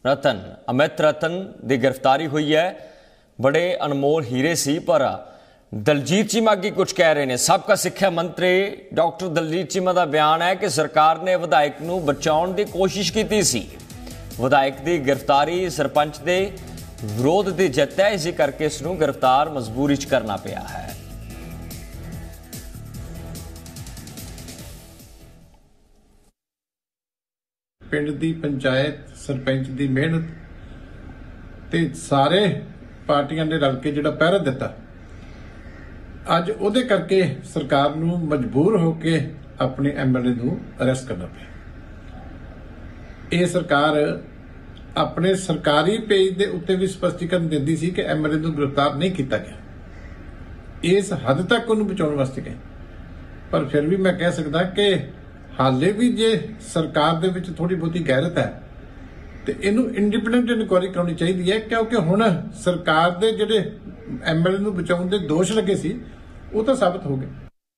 रतन अमित रतन की गिरफ्तारी हुई है। बड़े अनमोल हीरे सी पर दलजीत चीमा की कुछ कह रहे हैं। साबका सिक्ख्या मंत्री डॉक्टर दलजीत चीमा का बयान है कि सरकार ने विधायक नूं बचाउण की कोशिश की सी। विधायक की गिरफ्तारी सरपंच के विरोध की जित है, इसी करके इसनूं गिरफ्तार मजबूरी च करना पिया है। पिंड दी पंचायत सरपंच की मेहनत ते सारे पार्टियां ने रल के जिहड़ा पहरा दिता, अज उहदे करके सरकार नूं मजबूर होके अपने MLA नूं अरेस्ट करना पिया। ये सरकार अपने सरकारी पेज के उत्ते भी स्पष्टीकरण दिंदी सी कि MLA नूं गिरफ्तार नहीं किया गया, इस हद तक उन्होंने बचाने वास्ते गए। पर फिर भी मैं कह सकता कि हाले भी जे सरकार दे विच थोड़ी बहुती गैरत है तो इनू इंडिपेंडेंट इनक्वायरी करानी चाहिए है, क्योंकि हुण सरकार दे जिहड़े MLA नूं बचाउण दे दोष लगे सी वो तो साबित हो गए।